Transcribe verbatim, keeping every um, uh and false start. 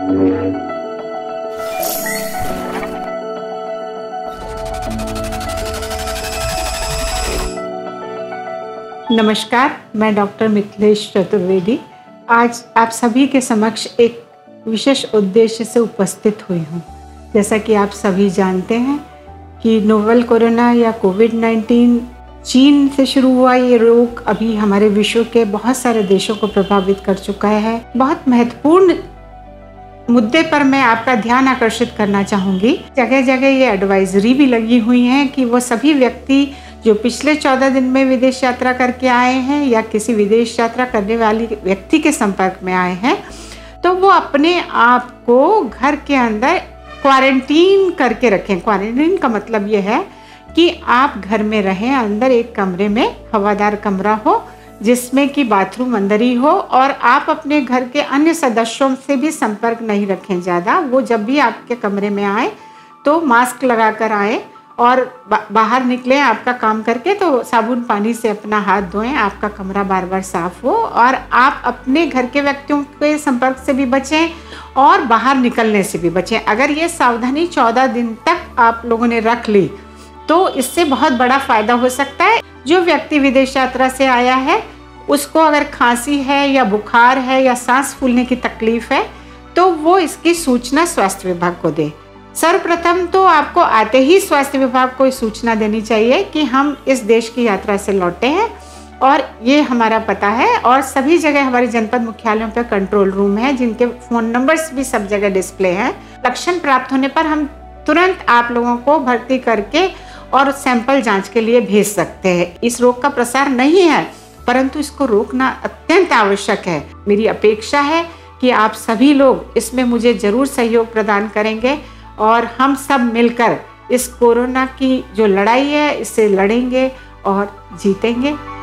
नमस्कार, मैं डॉक्टर मिथिलेश चतुर्वेदी आज आप सभी के समक्ष एक विशेष उद्देश्य से उपस्थित हुई हूँ। जैसा कि आप सभी जानते हैं कि नोवेल कोरोना या कोविड नाइन्टीन चीन से शुरू हुआ ये रोग अभी हमारे विश्व के बहुत सारे देशों को प्रभावित कर चुका है। बहुत महत्वपूर्ण मुद्दे पर मैं आपका ध्यान आकर्षित करना चाहूँगी। जगह जगह ये एडवाइजरी भी लगी हुई हैं कि वो सभी व्यक्ति जो पिछले चौदह दिन में विदेश यात्रा करके आए हैं या किसी विदेश यात्रा करने वाली व्यक्ति के संपर्क में आए हैं, तो वो अपने आप को घर के अंदर क्वारंटीन करके रखें। क्वारंटीन का मतलब ये है कि आप घर में रहें, अंदर एक कमरे में हवादार कमरा हो जिसमें कि बाथरूम अंदर ही हो, और आप अपने घर के अन्य सदस्यों से भी संपर्क नहीं रखें ज़्यादा। वो जब भी आपके कमरे में आए तो मास्क लगा कर आए और बा, बाहर निकलें आपका काम करके तो साबुन पानी से अपना हाथ धोएं, आपका कमरा बार बार साफ हो, और आप अपने घर के व्यक्तियों के संपर्क से भी बचें और बाहर निकलने से भी बचें। अगर ये सावधानी चौदह दिन तक आप लोगों ने रख ली तो इससे बहुत बड़ा फायदा हो सकता है। जो व्यक्ति विदेश यात्रा से आया है उसको अगर खांसी है या बुखार है या सांस फूलने की तकलीफ है तो वो इसकी सूचना स्वास्थ्य विभाग को दे। सर्वप्रथम तो आपको आते ही स्वास्थ्य विभाग को सूचना देनी चाहिए कि हम इस देश की यात्रा से लौटे हैं और ये हमारा पता है, और सभी जगह हमारे जनपद मुख्यालयों पर कंट्रोल रूम है जिनके फ़ोन नंबर्स भी सब जगह डिस्प्ले हैं। लक्षण प्राप्त होने पर हम तुरंत आप लोगों को भर्ती करके और सैंपल जांच के लिए भेज सकते हैं। इस रोग का प्रसार नहीं है परंतु इसको रोकना अत्यंत आवश्यक है। मेरी अपेक्षा है कि आप सभी लोग इसमें मुझे जरूर सहयोग प्रदान करेंगे और हम सब मिलकर इस कोरोना की जो लड़ाई है इससे लड़ेंगे और जीतेंगे।